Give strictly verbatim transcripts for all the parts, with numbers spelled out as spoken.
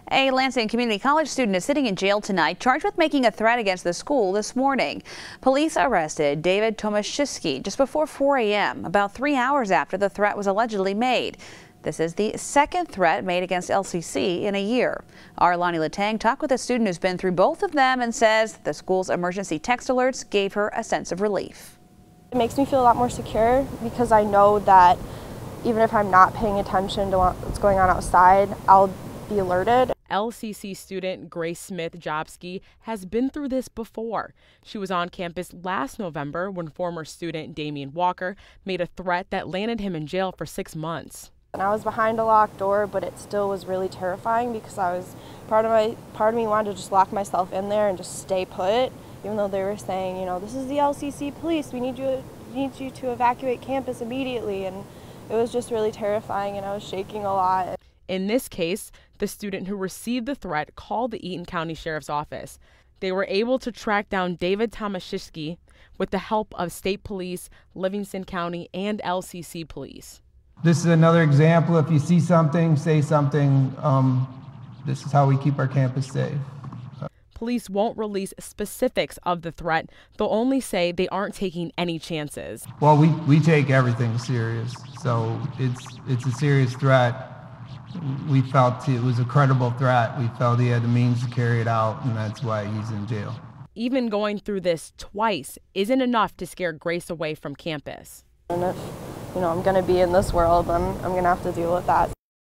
A Lansing Community College student is sitting in jail tonight, charged with making a threat against the school this morning. Police arrested David Tomaszycki just before four A M, about three hours after the threat was allegedly made. This is the second threat made against L C C in a year. Our Lonnie Latang talked with a student who's been through both of them and says the school's emergency text alerts gave her a sense of relief. It makes me feel a lot more secure because I know that even if I'm not paying attention to what's going on outside, I'll be alerted. L C C student Grace Smith-Jobski has been through this before. She was on campus last November when former student Damian Walker made a threat that landed him in jail for six months. And I was behind a locked door, but it still was really terrifying because I was part of my part of me wanted to just lock myself in there and just stay put, even though they were saying, you know, this is the L C C police. We need you need you to evacuate campus immediately. And it was just really terrifying, and I was shaking a lot. In this case, the student who received the threat called the Eaton County Sheriff's Office. They were able to track down David Tomaszycki with the help of state police, Livingston County, and L C C police. This is another example. If you see something, say something. Um, this is how we keep our campus safe. Police won't release specifics of the threat. They'll only say they aren't taking any chances. Well, we, we take everything serious, so it's, it's a serious threat. We felt it was a credible threat. We felt he had the means to carry it out, and that's why he's in jail. Even going through this twice isn't enough to scare Grace away from campus. And if, you know, I'm going to be in this world, then I'm going to have to deal with that.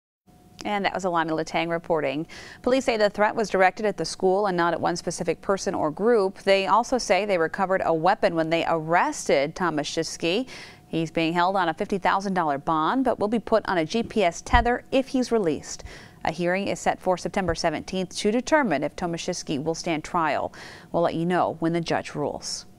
And that was Lonnie Latang reporting. Police say the threat was directed at the school and not at one specific person or group. They also say they recovered a weapon when they arrested Tomaszycki. He's being held on a fifty thousand dollar bond, but will be put on a G P S tether if he's released. A hearing is set for September seventeenth to determine if Tomaszycki will stand trial. We'll let you know when the judge rules.